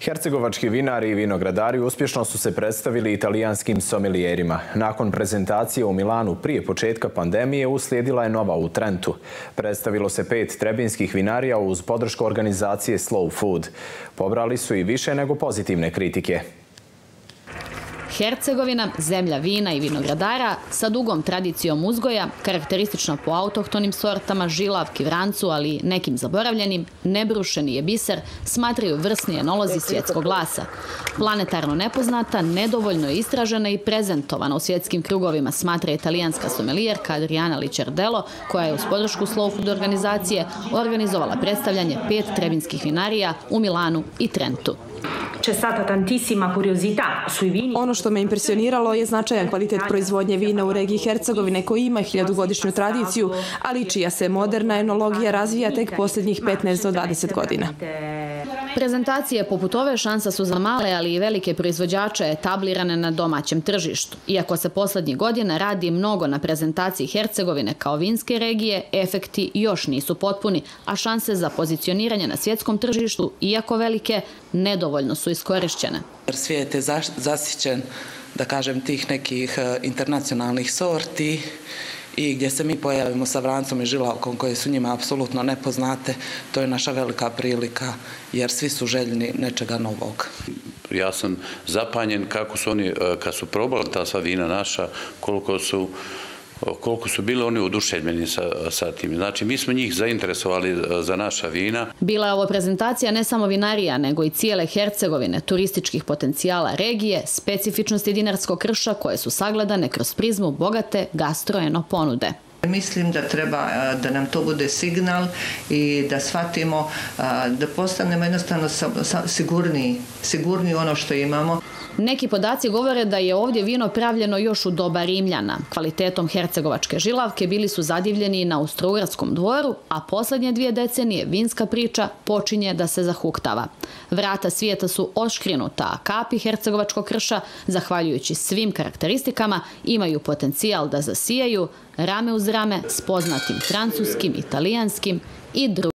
Hercegovački vinari i vinogradari uspješno su se predstavili italijanskim somelijerima. Nakon prezentacije u Milanu prije početka pandemije uslijedila je nova u Trentu. Predstavilo se 5 trebinskih vinarija uz podršku organizacije Slow Food. Pobrali su i više nego pozitivne kritike. Hercegovina, zemlja vina i vinogradara sa dugom tradicijom uzgoja, karakteristična po autohtonim sortama, žilavki, vrancu, ali i nekim zaboravljenim, nebrušeni je biser, smatraju vrsni enolozi svjetskog glasa. Planetarno nepoznata, nedovoljno istražena i prezentovana u svjetskim krugovima, smatra italijanska somelijerka Adriana Licciardello, koja je uz podršku Slow Food organizacije organizovala predstavljanje 5 trebinskih vinarija u Milanu i Trentu. Ono što me impresioniralo je značajan kvalitet proizvodnje vina u regiji Hercegovine koji ima 1000-godišnju tradiciju, ali čija se moderna enologija razvija tek posljednjih 15 do 20 godina. Prezentacije poput ove šansa su za male, ali i velike proizvođače etablirane na domaćem tržištu. Iako se posljednjih godina radi mnogo na prezentaciji Hercegovine kao vinske regije, efekti još nisu potpuni, a šanse za pozicioniranje na svjetskom tržištu, iako velike, nedovoljno su iskorišćene. Svijet je zasićen, da kažem, tih nekih internacionalnih sorti i gdje se mi pojavimo sa vrancom i žilavkom koje su njima apsolutno nepoznate, to je naša velika prilika jer svi su željni nečega novog. Ja sam zapanjen kako su oni, kad su probali ta sva vina naša, koliko su bili oni oduševljeni sa tim. Znači, mi smo njih zainteresovali za naša vina. Bila je ovo prezentacija ne samo vinarija, nego i cijele Hercegovine, turističkih potencijala regije, specifičnosti dinarskog krša koje su sagledane kroz prizmu bogate gastroeno ponude. Mislim da treba da nam to bude signal i da shvatimo da postanemo jednostavno sigurniji ono što imamo. Neki podaci govore da je ovdje vino pravljeno još u doba Rimljana. Kvalitetom hercegovačke žilavke bili su zadivljeni na Austro-Ugarskom dvoru, a posljednje 2 decenije vinska priča počinje da se zahuktava. Vrata svijeta su oškrinuta, a kapi hercegovačkog krša, zahvaljujući svim karakteristikama, imaju potencijal da zasijaju rame uz rame s poznatim francuskim, italijanskim i drugim